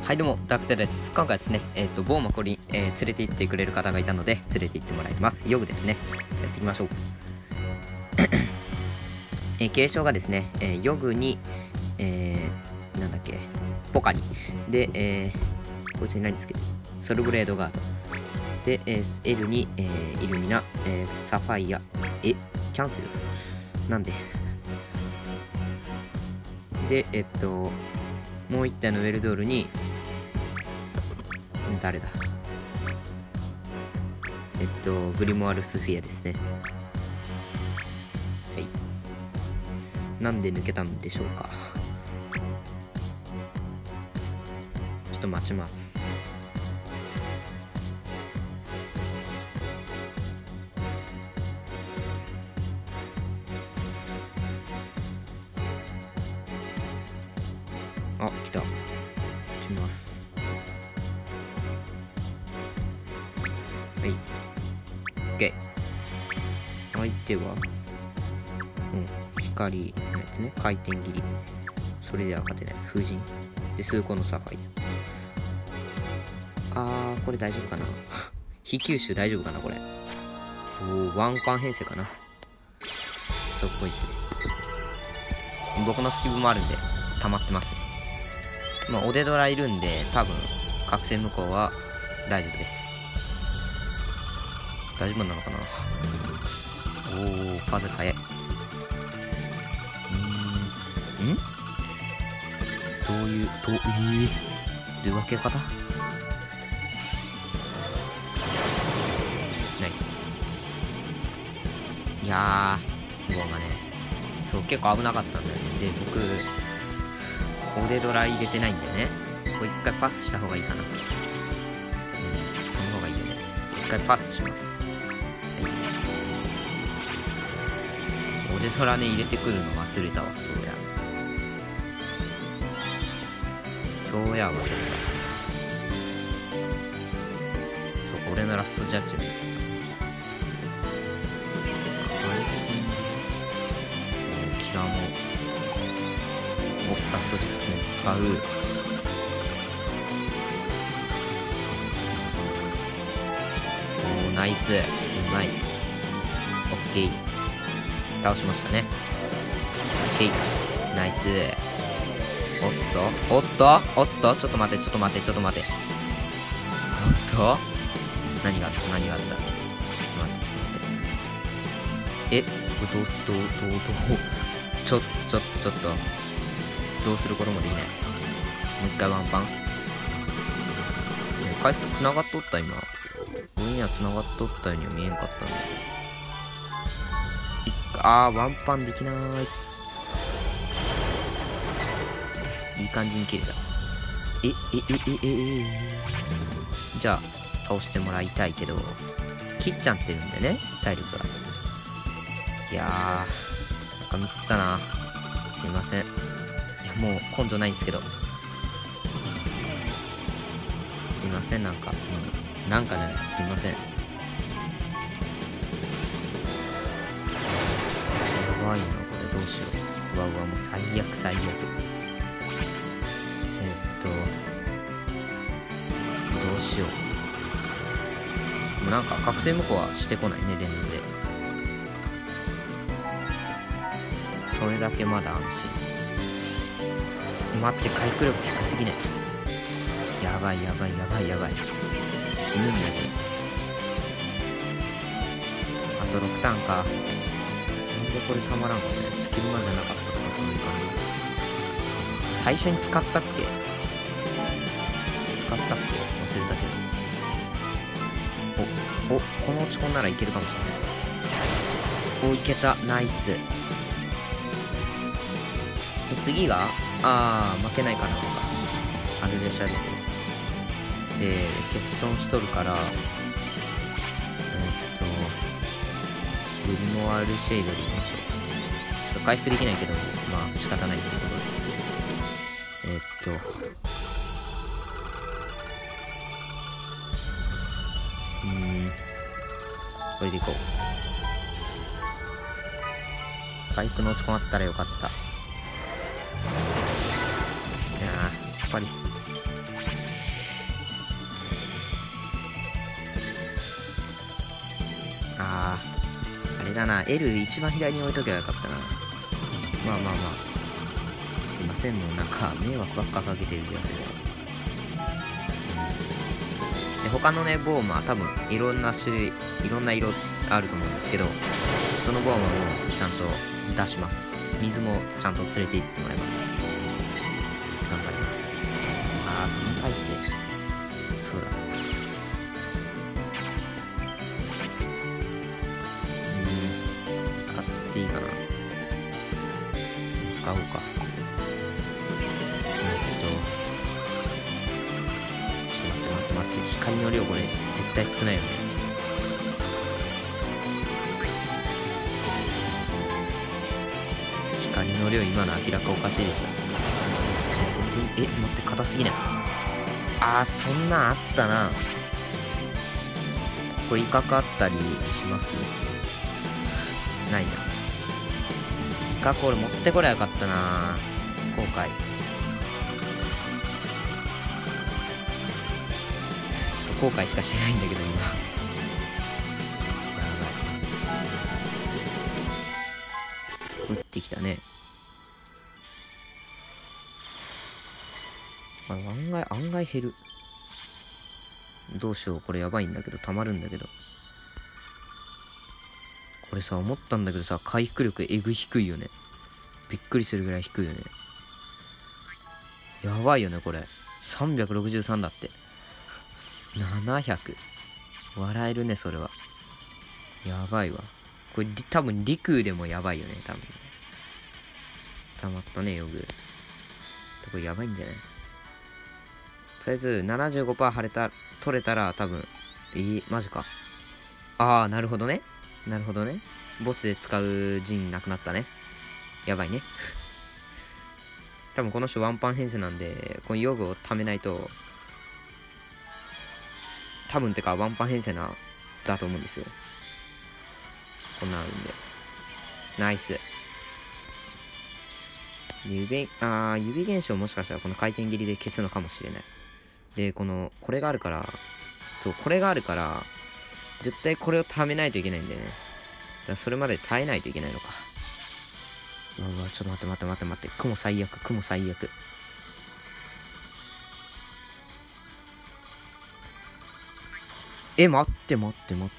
はいどうも、ダクテです。今回ですね、某マコリに、連れて行ってくれる方がいたので、連れて行ってもらいます。ヨグですね。やっていきましょう。継承がですね、ヨグに、なんだっけ、ポカリ。で、こいつに何つける？ソルブレードガード。で、L に、イルミナ、サファイア。キャンセルなんでで、もう一体のウェルドールに、誰だグリモワルスフィアですね。はい。なんで抜けたんでしょうか。ちょっと待ちます。あ、来た。打ちます。はい。OK。相手は、光のやつね。回転切り。それでは勝てない。風神。で、数個のサファイア。これ大丈夫かな非吸収大丈夫かなこれ。ワンパン編成かな。そうっぽいっすね。僕のスキブもあるんで、溜まってますね。まあ、おでドラいるんで、多分、覚醒無効は大丈夫です。大丈夫なのかな。パズル早い。どういう分け方？ナイス。いやー、ゴーがね、そう、結構危なかったんだよね。で、僕、おでドラ入れてないんでね。これ一回パスした方がいいかな。その方がいいよね。一回パスします。おでドラね、入れてくるの忘れたわ。そうや忘れた。そう、俺のラストジャッジメント。キラーもラストジャッジメント使う。ナイス、うまい。オッケー、倒しましたね。オッケー、ナイス。おっと、ちょっと待て。おっと、何があった。ちょっと待って。ちょっと。どうすることもできない。もう一回ワンパン。回復繋がっとった今。俺には繋がっとったようには見えんかったんだ。ワンパンできない。いい感じに切れた。じゃあ、倒してもらいたいけど、切っちゃってるんでね、体力が。いやー、なんかミスったな。すいません。いや、もう根性ないんですけど。すいません、なんかじゃない、すいません。やばいな、これどうしよう。もう最悪。どうしよう。なんか覚醒無効はしてこないね、連続で。それだけまだ安心。待って、回復力低すぎない。やばい。死ぬんだけど。あと6ターンか。なんでこれたまらんかね。スキルマンじゃなかったとか、そういう感じ。最初に使ったっけ忘れたけど。この落ち込んならいけるかもしれない。いけた。ナイス。次が負けないかな。アルレシャですね。欠損しとるから、グリモワールシェイドでいきましょう。回復できないけど、まあ仕方ないということで。これでいこう。回復の落ち込まったらよかった。いやー、やっぱりれだな、 L 一番左に置いとけばよかったな。まあまあまあ、すいません、もうなんか迷惑ばっかかけてる気がする。で他のねボウも多分いろんな種類、いろんな色あると思うんですけど、そのボウもちゃんと出します。水もちゃんと連れて行ってもらいます。頑張ります。あー、分解性、そうだ、使っていいかな、使おうか。待って、光の量これ絶対少ないよね。光の量今の明らかおかしいでしょ。全然、待って、硬すぎない？そんなんあったな。これ威嚇あったりします？ないな。威嚇俺持ってこればよかったな。後悔。後悔しかしてないんだけど今。やばい。打ってきたね。案外減る。どうしよう、これやばいんだけど、たまるんだけど。これさ、思ったんだけどさ、回復力えぐ低いよね。びっくりするぐらい低いよね。やばいよねこれ。363だって。700。笑えるね、それは。やばいわ。これ、多分、陸でもやばいよね、多分。たまったね、ヨグ。これやばいんじゃない？とりあえず、75% 取れたら、多分、マジか。なるほどね。なるほどね。ボスで使う陣なくなったね。やばいね。多分、この人ワンパン編成なんで、このヨグを貯めないと、多分てかワンパン編成だと思うんですよ。こんなんあるんで。ナイス。指現象もしかしたらこの回転切りで消すのかもしれない。で、これがあるから、これがあるから、絶対これを貯めないといけないんだよね。だからそれまで耐えないといけないのか。うわ、ちょっと待って。雲最悪。待って。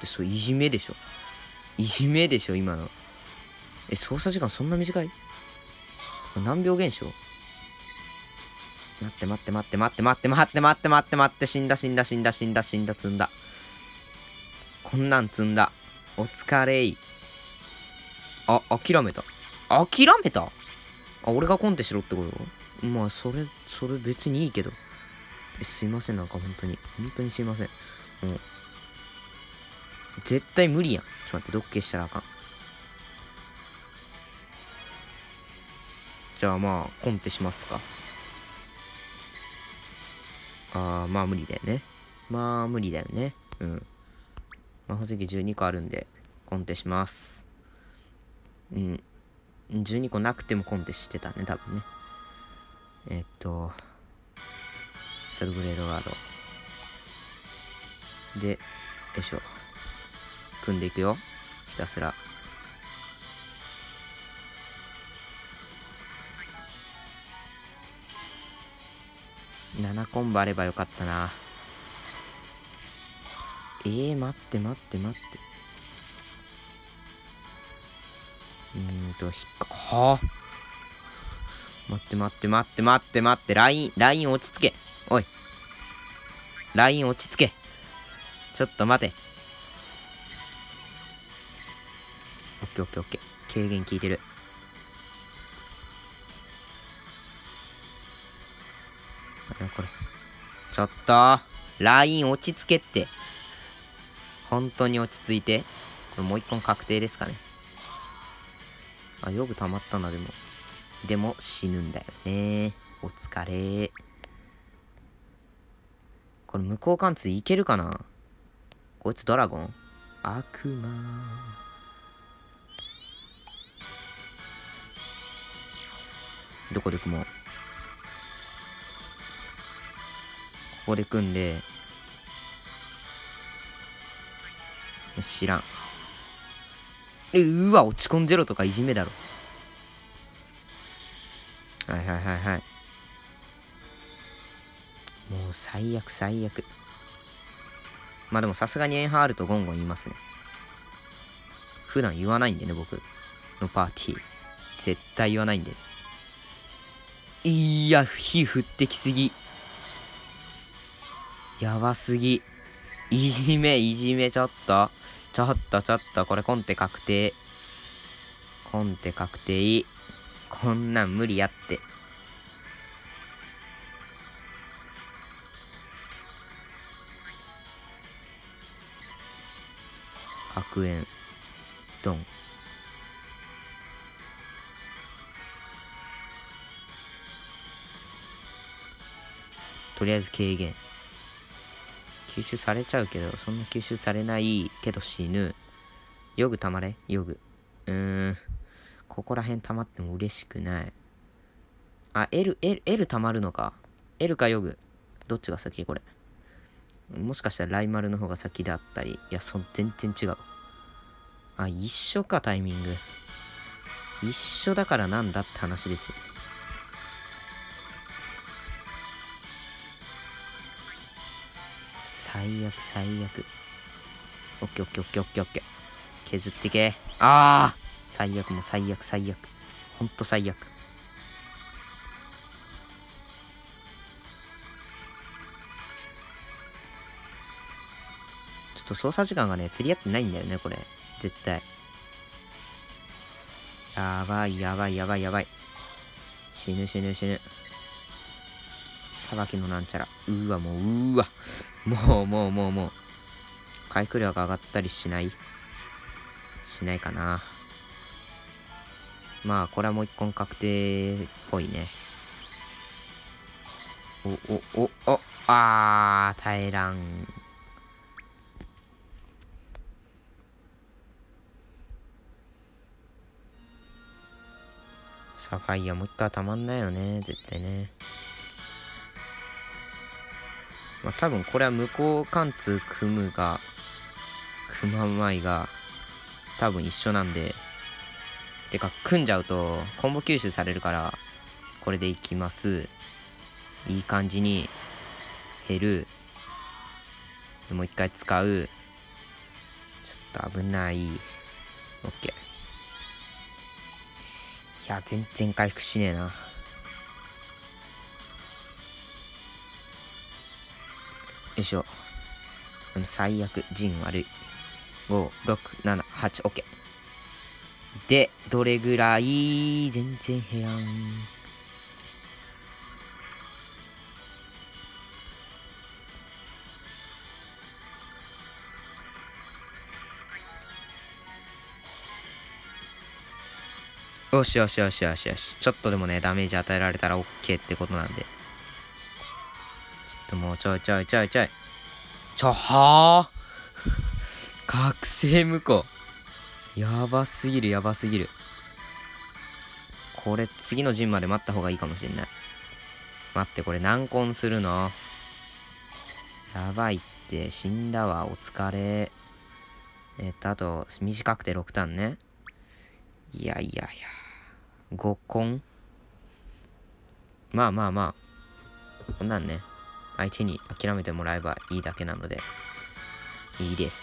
それいじめでしょ。今の。操作時間そんな短い？何秒現象？待って。死んだ。積んだ。こんなん積んだ。お疲れい。諦めた。俺がコンテしろってこと？まあ、それ別にいいけど。すいません、なんか本当にすいません。もう、絶対無理やん。ちょっと待って、どっけしたらあかん。じゃあまあ、コンテしますか。まあ無理だよね。うん。魔法石12個あるんで、コンテします。12個なくてもコンテしてたね、多分ね。セルブレードガード。で、よいしょ。組んでいくよ。ひたすら。7コンボあればよかったな。待って。待って。ライン落ち着け。おい。ライン落ち着け。ちょっと待て。オッケー。軽減効いてる。これ。ちょっと、ライン落ち着けって。本当に落ち着いて。これもう一本確定ですかね。ヨグ溜まったな、でも死ぬんだよね。お疲れ。これ無効貫通いけるかな？こいつドラゴン？悪魔。どこで組もう？ここで組んで、知らん。 うわ、落ち込んゼロとかいじめだろ。はいはいはいはい。もう最悪最悪。まあでもさすがにエンハールとゴンゴン言いますね。普段言わないんでね、僕のパーティー。絶対言わないんで。いや、火降ってきすぎ。やばすぎ。いじめ、いじめ、ちょっと。ちょっと、ちょっと、これコンテ確定。コンテ確定。こんなん無理やって。白煙。ドン。とりあえず軽減。吸収されちゃうけど、そんな吸収されないけど死ぬ。ヨグたまれヨグ。ここら辺たまっても嬉しくない。あ、L たまるのか。L かヨグ。どっちが先これ。もしかしたらライマルの方が先だったり。いや、全然違う。あ、一緒か、タイミング。一緒だからなんだって話ですよ。最悪最悪。オッケーオッケーオッケーオッケーオッケー。削ってけ。ああ最悪もう最悪最悪。ほんと最悪。ちょっと操作時間がね、釣り合ってないんだよね、これ。絶対。やばいやばいやばいやばい。死ぬ死ぬ死ぬ。さばきのなんちゃら。うわもう、うわ。もう。回復量が上がったりしないかな。まあ、これはもう一本確定っぽいね。耐えらん。サファイアもう一回たまんないよね、絶対ね。まあ多分これは向こう貫通組まないが、多分一緒なんで。てか、組んじゃうとコンボ吸収されるから、これでいきます。いい感じに減る。もう一回使う。ちょっと危ない。オッケー。いや、全然回復しねえな。よいしょ。最悪、陣悪い。5、6、7、8、オッケー。で、どれぐらい全然減らん。よしよしよしよしよし。ちょっとでもね、ダメージ与えられたら OK ってことなんで。ちょっともうちょい。はぁ覚醒無効。やばすぎるやばすぎる。これ次の陣まで待った方がいいかもしれない。待って、これ難根するの。やばいって、死んだわ、お疲れ。あと、短くて6ターンね。いや。5根まあ。こんなんね、相手に諦めてもらえばいいだけなので、いいです。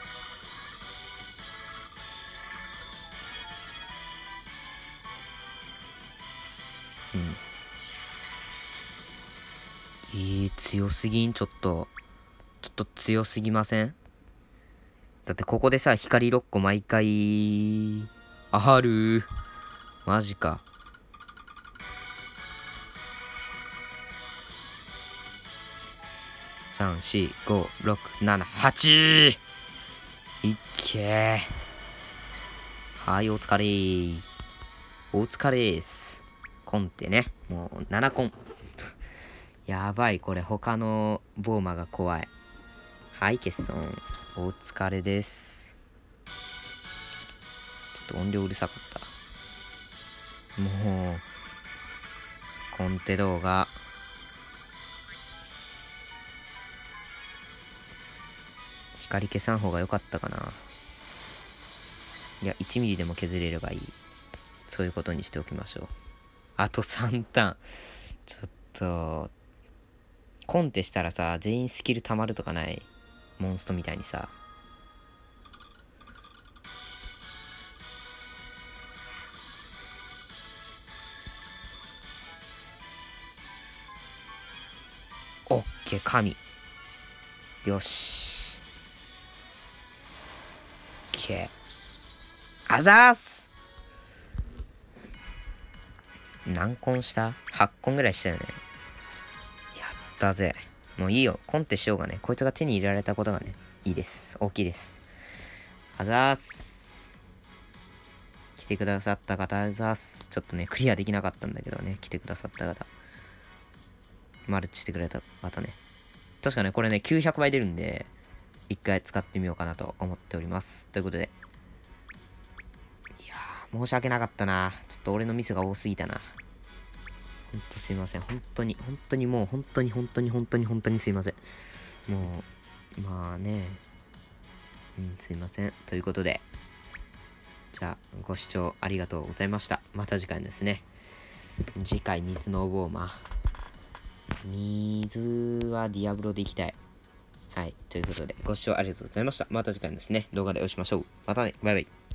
強すぎん？ちょっと強すぎません？だってここでさ、光6個毎回、あるマジか。3、4、5、6、7、8! いっけー。はい、お疲れー。お疲れーす。コンテね。もう7コン。やばい、これ他のボーマが怖い。はい、欠損。お疲れです。ちょっと音量うるさかった。もう、コンテ動画。光消さん方が良かったかな。 いや、1ミリでも削れればいい。そういうことにしておきましょう。あと3ターン。ちょっと、コンテしたらさ、全員スキル溜まるとかない？モンストみたいにさ。オッケー、神。よし。オッケー。あざーす。何コンした？ 8 コンぐらいしたよね。やったぜ。もういいよ。コンテしようがね。こいつが手に入れられたことがね、いいです。大きいです。あざーす。来てくださった方、あざーす。ちょっとね、クリアできなかったんだけどね、来てくださった方。マルチしてくれた方ね。確かね、これね、900倍出るんで、一回使ってみようかなと思っております。ということで。いやー、申し訳なかったな。ちょっと俺のミスが多すぎたな。ほんとすいません。本当にもう本当にすいません。もう、まあね。すいません。ということで。じゃあ、ご視聴ありがとうございました。また次回ですね。次回、水のウォーマー。水はディアブロでいきたい。はい。ということで、ご視聴ありがとうございました。また次回ですね、動画でお会いしましょう。またね。バイバイ。